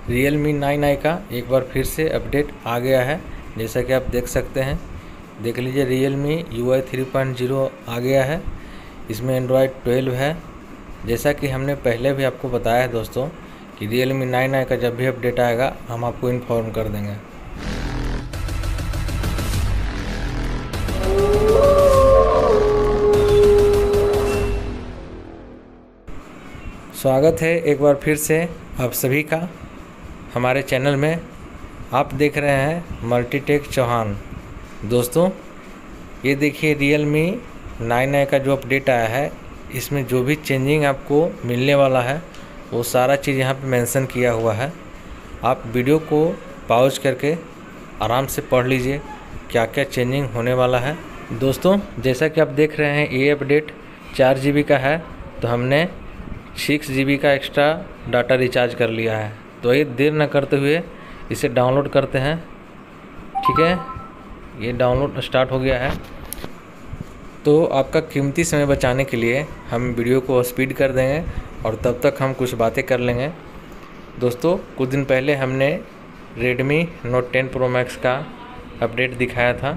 Realme 9i का एक बार फिर से अपडेट आ गया है। जैसा कि आप देख सकते हैं, देख लीजिए Realme UI 3.0 आ गया है। इसमें Android 12 है। जैसा कि हमने पहले भी आपको बताया है दोस्तों कि Realme 9i का जब भी अपडेट आएगा हम आपको इन्फॉर्म कर देंगे। स्वागत है एक बार फिर से आप सभी का हमारे चैनल में। आप देख रहे हैं मल्टीटेक चौहान। दोस्तों ये देखिए Realme 9i का जो अपडेट आया है, इसमें जो भी चेंजिंग आपको मिलने वाला है वो सारा चीज़ यहाँ पे मेंशन किया हुआ है। आप वीडियो को पॉज करके आराम से पढ़ लीजिए क्या क्या चेंजिंग होने वाला है। दोस्तों जैसा कि आप देख रहे हैं, ये अपडेट 4 GB का है, तो हमने 6 GB का एक्स्ट्रा डाटा रिचार्ज कर लिया है। तो ये देर न करते हुए इसे डाउनलोड करते हैं। ठीक है, ये डाउनलोड स्टार्ट हो गया है। तो आपका कीमती समय बचाने के लिए हम वीडियो को स्पीड कर देंगे और तब तक हम कुछ बातें कर लेंगे। दोस्तों कुछ दिन पहले हमने Redmi Note 10 Pro Max का अपडेट दिखाया था,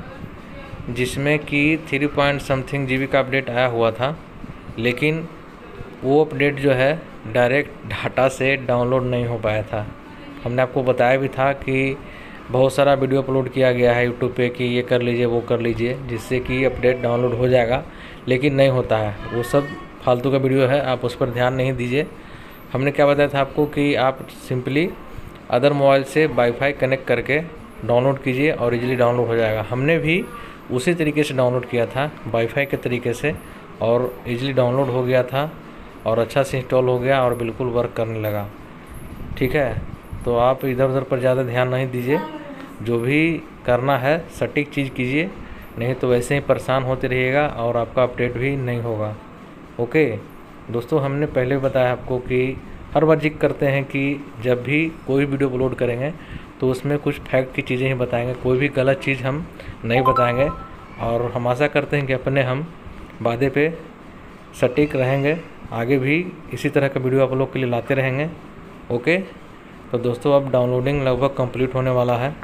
जिसमें कि 3 पॉइंट समथिंग GB का अपडेट आया हुआ था, लेकिन वो अपडेट जो है डायरेक्ट डाटा से डाउनलोड नहीं हो पाया था। हमने आपको बताया भी था कि बहुत सारा वीडियो अपलोड किया गया है यूट्यूब पे कि ये कर लीजिए वो कर लीजिए, जिससे कि अपडेट डाउनलोड हो जाएगा, लेकिन नहीं होता है। वो सब फालतू का वीडियो है, आप उस पर ध्यान नहीं दीजिए। हमने क्या बताया था आपको कि आप सिंपली अदर मोबाइल से वाईफाई कनेक्ट करके डाउनलोड कीजिए और इजीली डाउनलोड हो जाएगा। हमने भी उसी तरीके से डाउनलोड किया था वाईफाई के तरीके से, और इजीली डाउनलोड हो गया था और अच्छा से इंस्टॉल हो गया और बिल्कुल वर्क करने लगा। ठीक है, तो आप इधर उधर पर ज़्यादा ध्यान नहीं दीजिए, जो भी करना है सटीक चीज़ कीजिए, नहीं तो वैसे ही परेशान होते रहिएगा और आपका अपडेट भी नहीं होगा। ओके दोस्तों, हमने पहले बताया आपको कि हर बार जिक्र करते हैं कि जब भी कोई वीडियो अपलोड करेंगे तो उसमें कुछ फैक्ट की चीज़ें ही बताएंगे, कोई भी गलत चीज़ हम नहीं बताएंगे। और हम आशा करते हैं कि अपने हम वादे पे सटीक रहेंगे, आगे भी इसी तरह का वीडियो आप लोग के लिए लाते रहेंगे। ओके, तो दोस्तों अब डाउनलोडिंग लगभग कंप्लीट होने वाला है।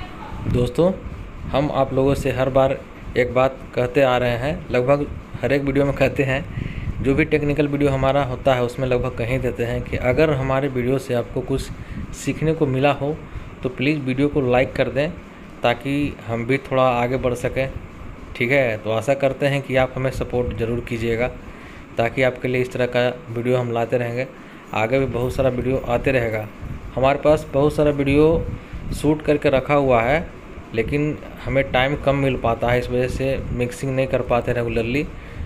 दोस्तों हम आप लोगों से हर बार एक बात कहते आ रहे हैं, लगभग हर एक वीडियो में कहते हैं, जो भी टेक्निकल वीडियो हमारा होता है उसमें लगभग कहीं देते हैं कि अगर हमारे वीडियो से आपको कुछ सीखने को मिला हो तो प्लीज़ वीडियो को लाइक कर दें, ताकि हम भी थोड़ा आगे बढ़ सकें। ठीक है, तो आशा करते हैं कि आप हमें सपोर्ट ज़रूर कीजिएगा, ताकि आपके लिए इस तरह का वीडियो हम लाते रहेंगे। आगे भी बहुत सारा वीडियो आते रहेगा। हमारे पास बहुत सारा वीडियो शूट करके रखा हुआ है, लेकिन हमें टाइम कम मिल पाता है, इस वजह से मिक्सिंग नहीं कर पाते रेगुलरली,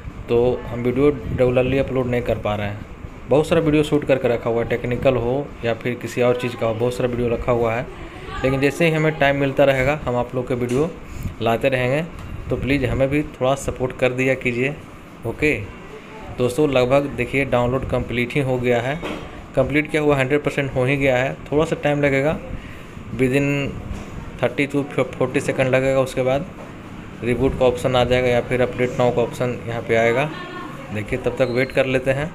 तो हम वीडियो रेगुलरली अपलोड नहीं कर पा रहे हैं। बहुत सारा वीडियो शूट करके रखा हुआ है, टेक्निकल हो या फिर किसी और चीज़ का हो, बहुत सारा वीडियो रखा हुआ है, लेकिन जैसे ही हमें टाइम मिलता रहेगा हम आप लोग के वीडियो लाते रहेंगे। तो प्लीज़ हमें भी थोड़ा सपोर्ट कर दिया कीजिए। ओके दोस्तों, लगभग देखिए डाउनलोड कंप्लीट ही हो गया है। कंप्लीट क्या हुआ, 100% हो ही गया है। थोड़ा सा टाइम लगेगा, विदिन 30 to 40 सेकंड लगेगा। उसके बाद रिबूट का ऑप्शन आ जाएगा या फिर अपडेट नाउ का ऑप्शन यहाँ पे आएगा। देखिए तब तक वेट कर लेते हैं।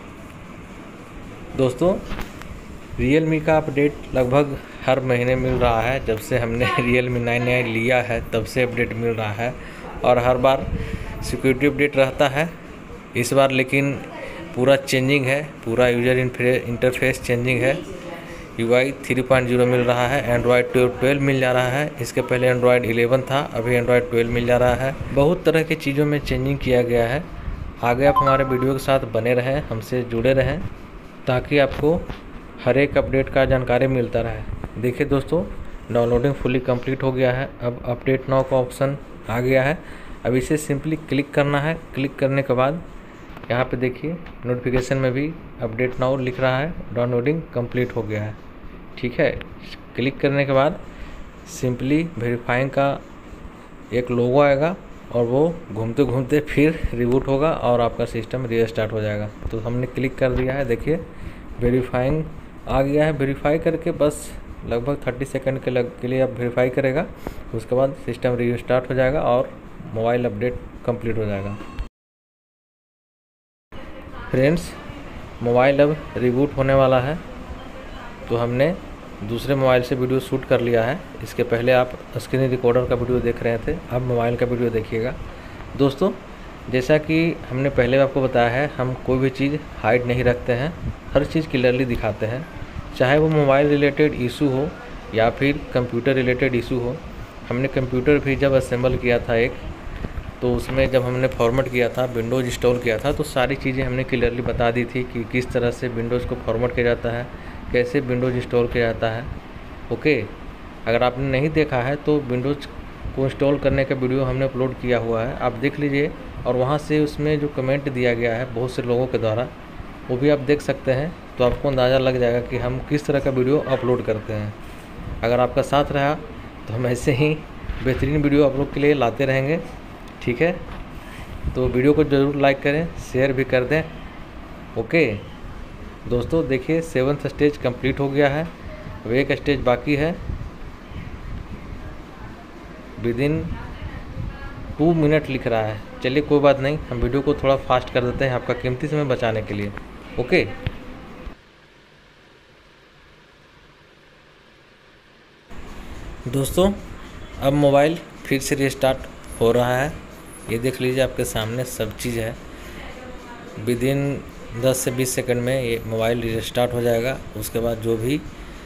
दोस्तों Realme का अपडेट लगभग हर महीने मिल रहा है, जब से हमने Realme 9i लिया है तब से अपडेट मिल रहा है, और हर बार सिक्योरिटी अपडेट रहता है। इस बार लेकिन पूरा चेंजिंग है, पूरा यूज़र इंटरफेस चेंजिंग है। UI 3.0 मिल रहा है, Android 12 मिल जा रहा है। इसके पहले Android 11 था, अभी Android 12 मिल जा रहा है। बहुत तरह की चीज़ों में चेंजिंग किया गया है। आगे आप हमारे वीडियो के साथ बने रहें, हमसे जुड़े रहें, ताकि आपको हर एक अपडेट का जानकारी मिलता रहे। देखिए दोस्तों, डाउनलोडिंग फुली कंप्लीट हो गया है। अब अपडेट नाउ का ऑप्शन आ गया है। अब इसे सिंपली क्लिक करना है। क्लिक करने के बाद यहाँ पे देखिए नोटिफिकेशन में भी अपडेट नाउ लिख रहा है, डाउनलोडिंग कंप्लीट हो गया है। ठीक है, क्लिक करने के बाद सिंपली वेरीफाइंग का एक लोगो आएगा और वो घूमते घूमते फिर रिबूट होगा और आपका सिस्टम रीस्टार्ट हो जाएगा। तो हमने क्लिक कर दिया है, देखिए वेरीफाइंग आ गया है। वेरीफाई करके बस लगभग 30 सेकंड के लिए आप वेरीफाई करेगा, उसके बाद सिस्टम रीस्टार्ट हो जाएगा और मोबाइल अपडेट कंप्लीट हो जाएगा। फ्रेंड्स, मोबाइल अब रिबूट होने वाला है, तो हमने दूसरे मोबाइल से वीडियो शूट कर लिया है। इसके पहले आप स्क्रीन रिकॉर्डर का वीडियो देख रहे थे, अब मोबाइल का वीडियो देखिएगा। दोस्तों, जैसा कि हमने पहले आपको बताया है, हम कोई भी चीज़ हाइड नहीं रखते हैं, हर चीज़ क्लियरली दिखाते हैं, चाहे वो मोबाइल रिलेटेड इशू हो या फिर कंप्यूटर रिलेटेड इशू हो। हमने कंप्यूटर भी जब असेंबल किया था एक, तो उसमें जब हमने फॉर्मेट किया था, विंडोज़ इंस्टॉल किया था, तो सारी चीज़ें हमने क्लियरली बता दी थी कि किस तरह से विंडोज़ को फॉर्मेट किया जाता है, कैसे विंडोज़ इंस्टॉल किया जाता है। ओके, अगर आपने नहीं देखा है तो विंडोज़ को इंस्टॉल करने का वीडियो हमने अपलोड किया हुआ है, आप देख लीजिए। और वहाँ से उसमें जो कमेंट दिया गया है बहुत से लोगों के द्वारा, वो भी आप देख सकते हैं, तो आपको अंदाज़ा लग जाएगा कि हम किस तरह का वीडियो अपलोड करते हैं। अगर आपका साथ रहा तो हम ऐसे ही बेहतरीन वीडियो आप लोग के लिए लाते रहेंगे, ठीक है। तो वीडियो को ज़रूर लाइक करें, शेयर भी कर दें। ओके दोस्तों, देखिए 7th स्टेज कंप्लीट हो गया है, अब एक स्टेज बाकी है। विदिन 2 मिनट लिख रहा है। चलिए कोई बात नहीं, हम वीडियो को थोड़ा फास्ट कर देते हैं आपका कीमती समय बचाने के लिए। ओके, दोस्तों अब मोबाइल फिर से रिस्टार्ट हो रहा है। ये देख लीजिए, आपके सामने सब चीज़ है। विदिन 10 से 20 सेकंड में ये मोबाइल रिस्टार्ट हो जाएगा। उसके बाद जो भी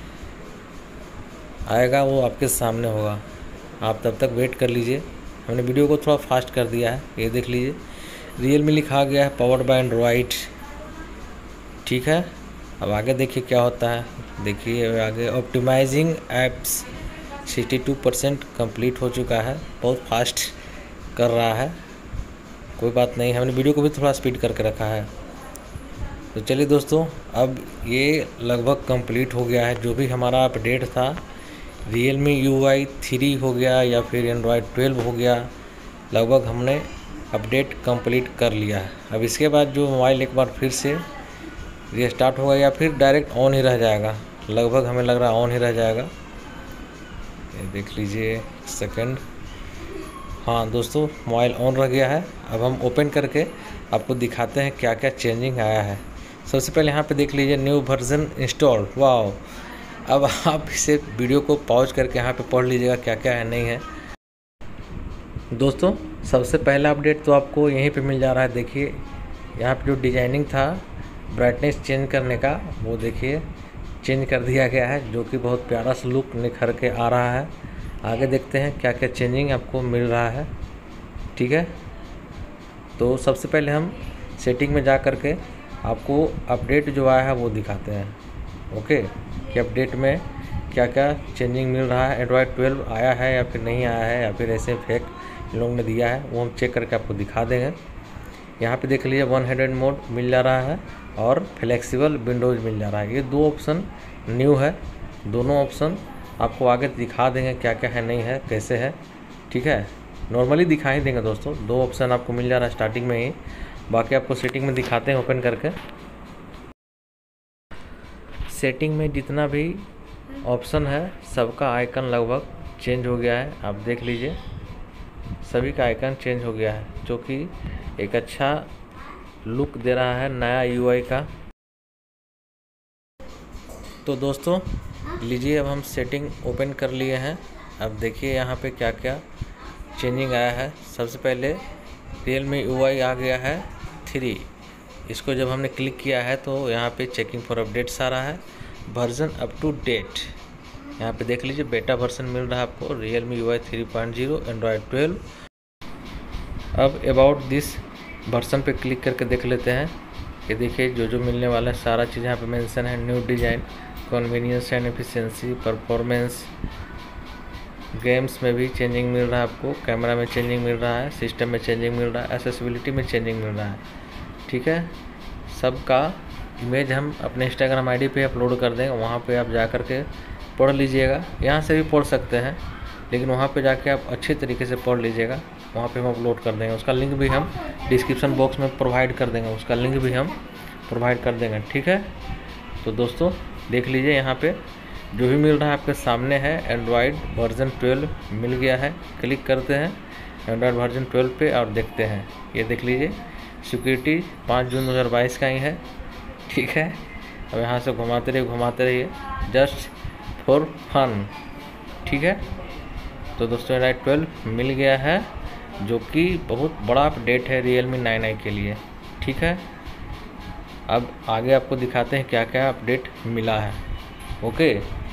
आएगा वो आपके सामने होगा, आप तब तक वेट कर लीजिए। हमने वीडियो को थोड़ा फास्ट कर दिया है। ये देख लीजिए, Realme लिखा गया है, पावर्ड बाय एंड्रॉइड, ठीक है। अब आगे देखिए क्या होता है। देखिए आगे, ऑप्टिमाइजिंग एप्स 62% कंप्लीट हो चुका है। बहुत फास्ट कर रहा है, कोई बात नहीं, हमने वीडियो को भी थोड़ा स्पीड करके रखा है। तो चलिए दोस्तों, अब ये लगभग कंप्लीट हो गया है। जो भी हमारा अपडेट था, Realme UI 3 हो गया या फिर एंड्रॉयड 12 हो गया, लगभग हमने अपडेट कंप्लीट कर लिया है। अब इसके बाद जो मोबाइल एक बार फिर से रीस्टार्ट होगा या फिर डायरेक्ट ऑन ही रह जाएगा, लगभग हमें लग रहा है ऑन ही रह जाएगा। ये देख लीजिए सेकंड, हाँ दोस्तों, मोबाइल ऑन रह गया है। अब हम ओपन करके आपको दिखाते हैं क्या क्या चेंजिंग आया है। सबसे पहले यहाँ पे देख लीजिए, न्यू वर्जन इंस्टॉल, वाओ। अब आप इसे वीडियो को पॉज करके यहाँ पे पढ़ लीजिएगा क्या क्या है नहीं है। दोस्तों, सबसे पहला अपडेट तो आपको यहीं पे मिल जा रहा है। देखिए यहाँ पे जो डिजाइनिंग था ब्राइटनेस चेंज करने का, वो देखिए चेंज कर दिया गया है, जो कि बहुत प्यारा सा लुक निखर के आ रहा है। आगे देखते हैं क्या क्या चेंजिंग आपको मिल रहा है, ठीक है। तो सबसे पहले हम सेटिंग में जा कर के आपको अपडेट जो आया है वो दिखाते हैं। ओके, कि अपडेट में क्या क्या चेंजिंग मिल रहा है, एंड्रॉयड 12 आया है या फिर नहीं आया है, या फिर ऐसे फेक इन लोगों ने दिया है, वो हम चेक करके आपको दिखा देंगे। यहाँ पे देख लीजिए 1 हैंडेड मोड मिल जा रहा है और फ्लेक्सिबल विंडोज़ मिल जा रहा है। ये 2 ऑप्शन न्यू है, दोनों ऑप्शन आपको आगे दिखा देंगे क्या क्या है नहीं है, कैसे है, ठीक है। नॉर्मली दिखा ही देंगे दोस्तों, 2 ऑप्शन आपको मिल जा रहा है स्टार्टिंग में ही, बाकी आपको सेटिंग में दिखाते हैं ओपन करके। सेटिंग में जितना भी ऑप्शन है सबका आइकन लगभग चेंज हो गया है। आप देख लीजिए, सभी का आइकन चेंज हो गया है, जो कि एक अच्छा लुक दे रहा है नया UI का। तो दोस्तों लीजिए, अब हम सेटिंग ओपन कर लिए हैं। अब देखिए यहाँ पे क्या क्या चेंजिंग आया है। सबसे पहले Realme UI आ गया है 3। इसको जब हमने क्लिक किया है तो यहाँ पे चेकिंग फॉर अपडेट्स आ रहा है, वर्जन अप टू डेट। यहाँ पे देख लीजिए बेटा वर्जन मिल रहा है आपको, Realme UI 3.0 एंड्रॉयड 12। अब अबाउट दिस वर्जन पे क्लिक करके देख लेते हैं। ये देखिए जो जो मिलने वाला है सारा चीज़ यहाँ पे मेंशन है। New design, convenience and efficiency, performance, games में भी चेंजिंग मिल रहा है आपको, कैमरा में चेंजिंग मिल रहा है, सिस्टम में चेंजिंग मिल रहा है, एक्सेसिबिलिटी में चेंजिंग मिल रहा है, ठीक है। सबका इमेज हम अपने इंस्टाग्राम ID पे अपलोड कर देंगे, वहाँ पे आप जा कर के पढ़ लीजिएगा। यहाँ से भी पढ़ सकते हैं, लेकिन वहाँ पे जाके आप अच्छे तरीके से पढ़ लीजिएगा, वहाँ पे हम अपलोड कर देंगे। उसका लिंक भी हम डिस्क्रिप्शन बॉक्स में प्रोवाइड कर देंगे, उसका लिंक भी हम प्रोवाइड कर देंगे, ठीक है। तो दोस्तों देख लीजिए, यहाँ पे जो भी मिल रहा है आपके सामने है। एंड्रॉयड वर्जन 12 मिल गया है, क्लिक करते हैं एंड्रॉयड वर्जन 12 पे और देखते हैं। ये देख लीजिए, सिक्योरिटी 5 जून 2022 का ही है, ठीक है। अब यहाँ से घुमाते रहिए, जस्ट फॉर फन। ठीक है, तो दोस्तों Android 12 मिल गया है, जो कि बहुत बड़ा अपडेट है Realme 9i के लिए। ठीक है, अब आगे आपको दिखाते हैं क्या क्या अपडेट मिला है। ओके,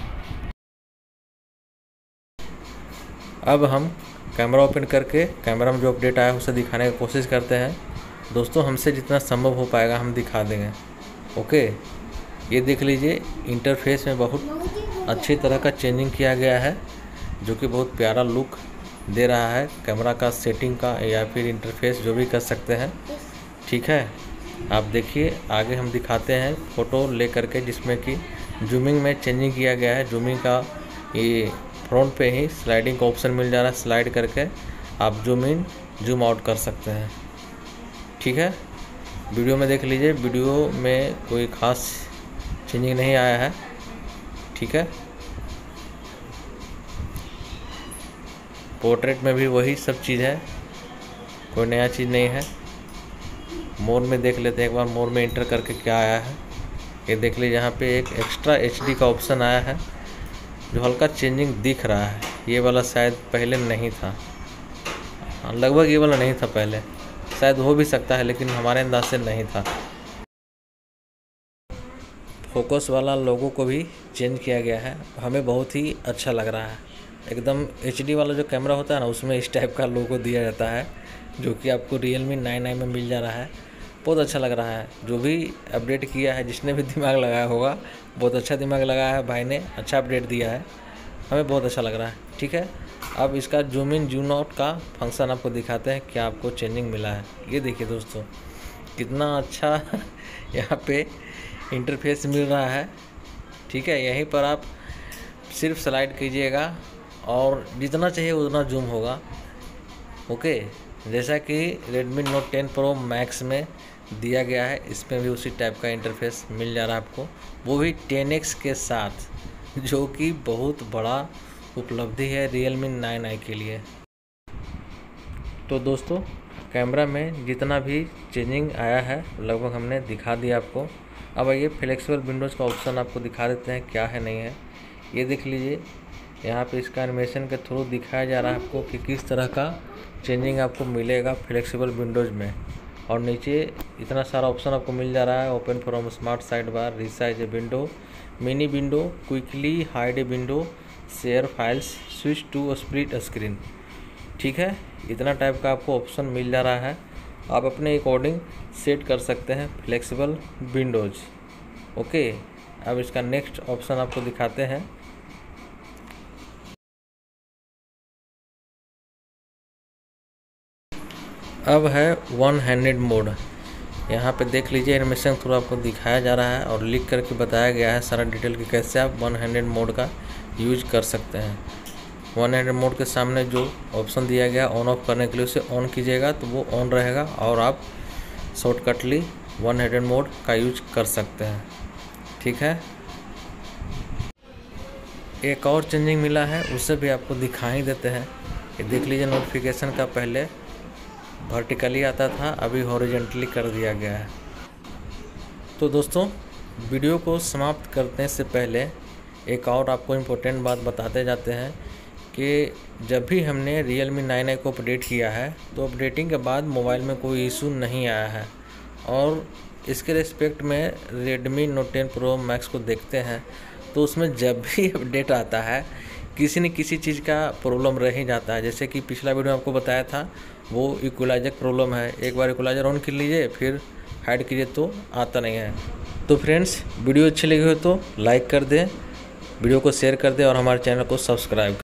अब हम कैमरा ओपन करके कैमरा में जो अपडेट आया है उसे दिखाने की कोशिश करते हैं। दोस्तों, हमसे जितना संभव हो पाएगा हम दिखा देंगे। ओके, ये देख लीजिए, इंटरफेस में बहुत अच्छी तरह का चेंजिंग किया गया है, जो कि बहुत प्यारा लुक दे रहा है कैमरा का, सेटिंग का या फिर इंटरफेस जो भी कर सकते हैं। ठीक है, आप देखिए, आगे हम दिखाते हैं फ़ोटो ले करके, जिसमें कि जूमिंग में चेंजिंग किया गया है। जूमिंग का ये फ्रंट पे ही स्लाइडिंग का ऑप्शन मिल जा रहा है, स्लाइड करके आप जूम इन जूम आउट कर सकते हैं। ठीक है, वीडियो में देख लीजिए, वीडियो में कोई ख़ास चेंजिंग नहीं आया है। ठीक है, पोर्ट्रेट में भी वही सब चीज़ है, कोई नया चीज़ नहीं है। मोर में देख लेते हैं एक बार, मोर में इंटर करके क्या आया है। ये देख लीजिए, यहाँ पे एक एक्स्ट्रा HD का ऑप्शन आया है, जो हल्का चेंजिंग दिख रहा है। ये वाला शायद पहले नहीं था, लगभग ये वाला नहीं था पहले, शायद हो भी सकता है, लेकिन हमारे अंदाज से नहीं था। फोकस वाला लोगो को भी चेंज किया गया है, हमें बहुत ही अच्छा लग रहा है। एकदम HD वाला जो कैमरा होता है ना, उसमें इस टाइप का लोगो दिया जाता है, जो कि आपको Realme 9i में मिल जा रहा है। बहुत अच्छा लग रहा है। जो भी अपडेट किया है, जिसने भी दिमाग लगाया होगा, बहुत अच्छा दिमाग लगाया है भाई ने, अच्छा अपडेट दिया है, हमें बहुत अच्छा लग रहा है। ठीक है, अब इसका जूम इन जूम आउट का फंक्शन आपको दिखाते हैं, क्या आपको चेंजिंग मिला है। ये देखिए दोस्तों, कितना अच्छा यहाँ पे इंटरफेस मिल रहा है। ठीक है, यहीं पर आप सिर्फ स्लाइड कीजिएगा और जितना चाहिए उतना जूम होगा। ओके, जैसा कि Redmi Note 10 Pro Max में दिया गया है, इसमें भी उसी टाइप का इंटरफेस मिल जा रहा है आपको, वो भी 10x के साथ, जो कि बहुत बड़ा उपलब्धि है Realme 9i के लिए। तो दोस्तों, कैमरा में जितना भी चेंजिंग आया है लगभग हमने दिखा दिया आपको। अब आइए फ्लेक्सिबल विंडोज़ का ऑप्शन आपको दिखा देते हैं क्या है नहीं है। ये देख लीजिए, यहाँ पे इसका एनिमेशन के थ्रू दिखाया जा रहा है आपको कि किस तरह का चेंजिंग आपको मिलेगा फ्लेक्सिबल विंडोज़ में। और नीचे इतना सारा ऑप्शन आपको मिल जा रहा है, open from smart side bar, resize a window, mini window, quickly hide a window, share files, switch to split screen. ठीक है, इतना टाइप का आपको ऑप्शन मिल जा रहा है, आप अपने अकॉर्डिंग सेट कर सकते हैं फ्लेक्सिबल विंडोज़। ओके, अब इसका नेक्स्ट ऑप्शन आपको दिखाते हैं। अब है वन हैंडेड मोड। यहाँ पे देख लीजिए, एनिमेशन थ्रू आपको दिखाया जा रहा है और लिख करके बताया गया है सारा डिटेल कि कैसे आप वन हैंडेड मोड का यूज कर सकते हैं। वन हैंडेड मोड के सामने जो ऑप्शन दिया गया ऑन ऑफ करने के लिए, उसे ऑन कीजिएगा तो वो ऑन रहेगा और आप शॉर्टकटली वन हैंडेड मोड का यूज कर सकते हैं। ठीक है, एक और चेंजिंग मिला है, उसे भी आपको दिखा ही देते हैं। ये देख लीजिए, नोटिफिकेशन का पहले वर्टिकली आता था, अभी हॉरिजॉन्टली कर दिया गया है। तो दोस्तों, वीडियो को समाप्त करने से पहले एक और आपको इम्पोर्टेंट बात बताते जाते हैं कि जब भी हमने Realme 9i को अपडेट किया है, तो अपडेटिंग के बाद मोबाइल में कोई इशू नहीं आया है। और इसके रिस्पेक्ट में Redmi Note 10 Pro Max को देखते हैं, तो उसमें जब भी अपडेट आता है किसी न किसी चीज़ का प्रॉब्लम रह ही जाता है। जैसे कि पिछला वीडियो में आपको बताया था, वो इक्वलाइजर प्रॉब्लम है। एक बार इक्वलाइजर ऑन कर लीजिए, फिर हाइड कीजिए तो आता नहीं है। तो फ्रेंड्स, वीडियो अच्छी लगी हो तो लाइक कर दें, वीडियो को शेयर कर दें और हमारे चैनल को सब्सक्राइब